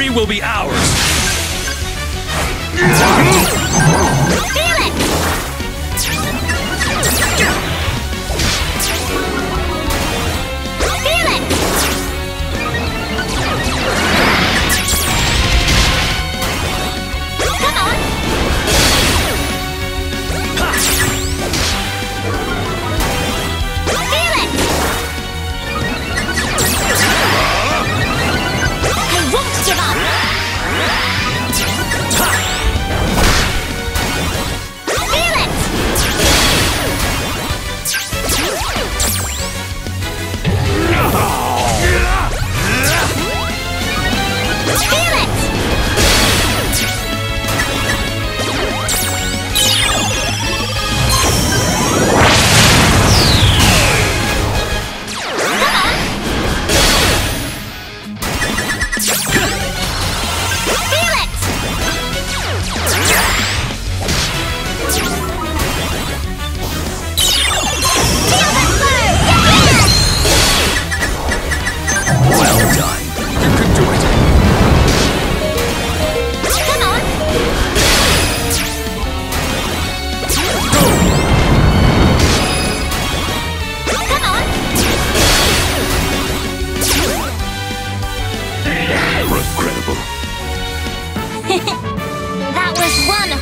victory will be ours! Feel it! Feel it! Come on! Feel it! I won't give up! Feel it! Feel it! Come on! Feel it! Feel the flow! Well done! You can do it! Come on! Come on! Regrettable. That was one